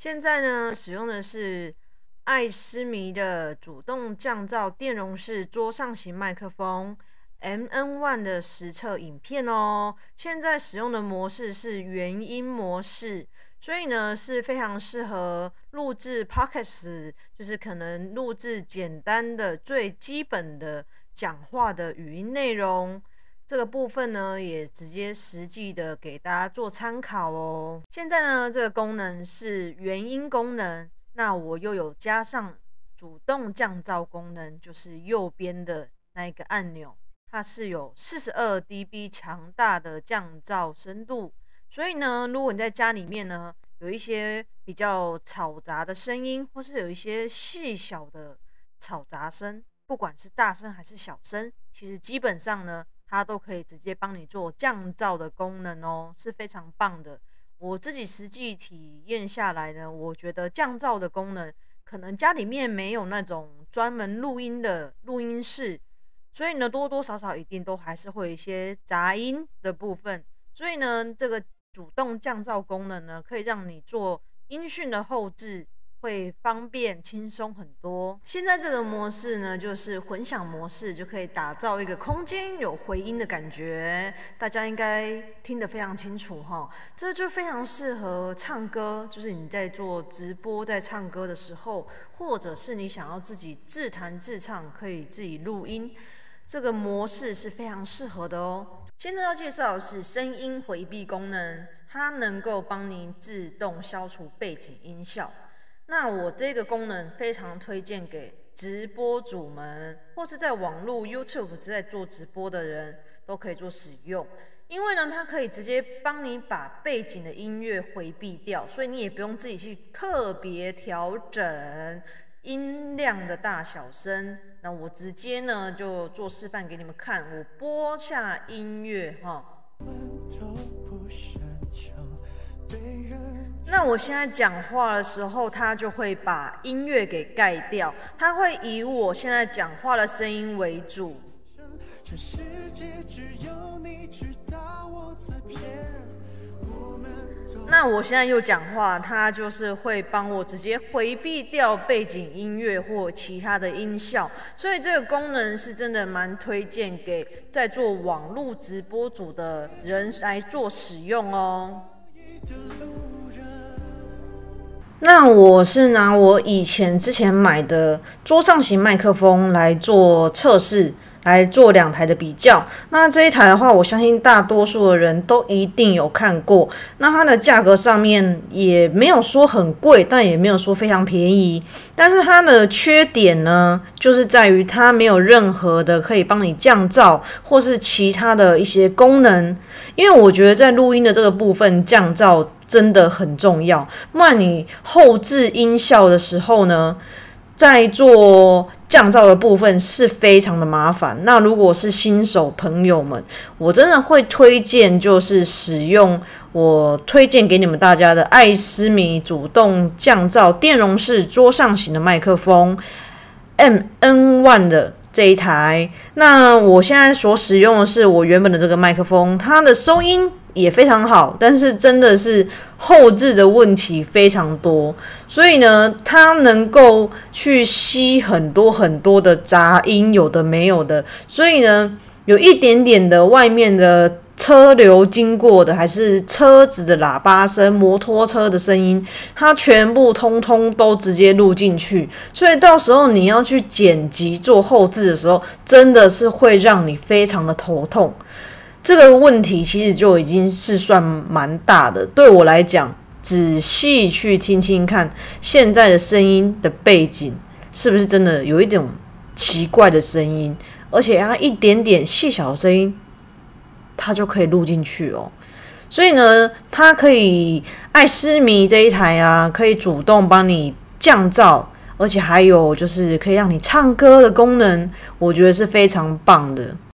现在呢，使用的是艾思迷的主动降噪电容式桌上型麦克风 MN1 的实测影片哦。现在使用的模式是原音模式，所以呢是非常适合录制 Podcast， 就是可能录制简单的最基本的讲话的语音内容。这个部分呢，也直接实际的给大家做参考哦。现在呢，这个功能是原音功能，那我又有加上主动降噪功能，就是右边的那一个按钮，它是有42dB 强大的降噪深度。所以呢，如果你在家里面呢，有一些比较嘈杂的声音，或是有一些细小的嘈杂声，不管是大声还是小声，其实基本上呢，它都可以直接帮你做降噪的功能哦，是非常棒的。我自己实际体验下来呢，我觉得降噪的功能，可能家里面没有那种专门录音的录音室，所以呢，多多少少一定都还是会有一些杂音的部分。所以呢，这个主动降噪功能呢，可以让你做音讯的后制会方便轻松很多。现在这个模式呢，就是混响模式，就可以打造一个空间有回音的感觉，大家应该听得非常清楚哈。这就非常适合唱歌，就是你在做直播在唱歌的时候，或者是你想要自己自弹自唱，可以自己录音，这个模式是非常适合的哦。现在要介绍的是声音回避功能，它能够帮您自动消除背景音效。那我这个功能非常推荐给直播主们，或是在网络 YouTube 在做直播的人都可以做使用。因为呢，它可以直接帮你把背景的音乐回避掉，所以你也不用自己去特别调整音量的大小声。那我直接呢就做示范给你们看，我播下音乐哈。那我现在讲话的时候，它就会把音乐给盖掉，它会以我现在讲话的声音为主。全世界只有你知道我在骗那我现在又讲话，它就是会帮我直接回避掉背景音乐或其他的音效，所以这个功能是真的蛮推荐给在做网络直播主的人来做使用哦。那我是拿我之前买的桌上型麦克风来做测试，来做2台的比较。那这一台的话，我相信大多数的人都一定有看过。那它的价格上面也没有说很贵，但也没有说非常便宜。但是它的缺点呢，就是在于它没有任何的可以帮你降噪或是其他的一些功能。因为我觉得在录音的这个部分，降噪真的很重要。不然你后置音效的时候呢，在做降噪的部分是非常的麻烦。那如果是新手朋友们，我真的会推荐就是使用我推荐给你们大家的艾思迷主动降噪电容式桌上型的麦克风 MN1 的这一台。那我现在所使用的是我原本的这个麦克风，它的收音也非常好，但是真的是后置的问题非常多，所以呢，它能够去吸很多很多的杂音，有的没有的，所以呢，有一点点的外面的车流经过的，还是车子的喇叭声、摩托车的声音，它全部通通都直接录进去，所以到时候你要去剪辑做后置的时候，真的是会让你非常的头痛。这个问题其实就已经是算蛮大的，对我来讲，仔细去听听看现在的声音的背景是不是真的有一种奇怪的声音，而且它一点点细小的声音它就可以录进去哦。所以呢，它可以艾思迷这一台啊，可以主动帮你降噪，而且还有就是可以让你唱歌的功能，我觉得是非常棒的。